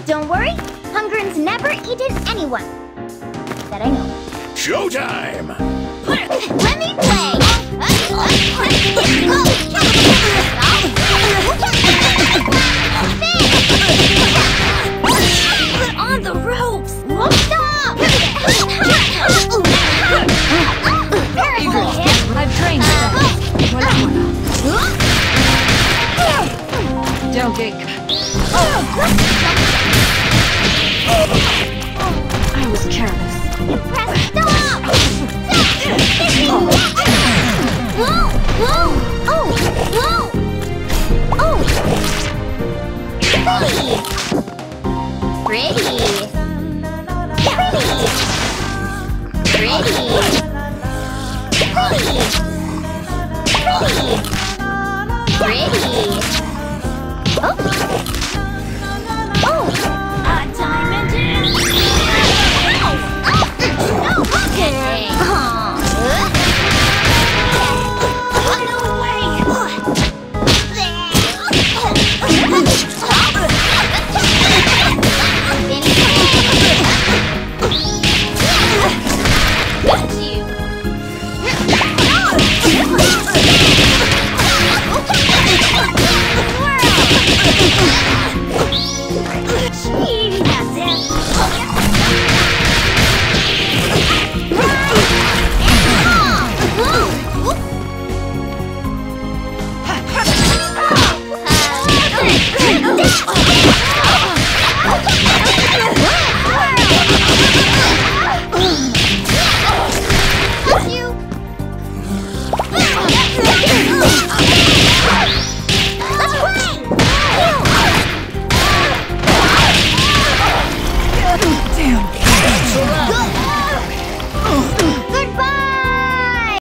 Don't worry, Hungering's never eaten anyone that I know. Showtime! Let me play! On the ropes! Stop! Eagle, I've trained for that. Don't get... I was careless. Press stop!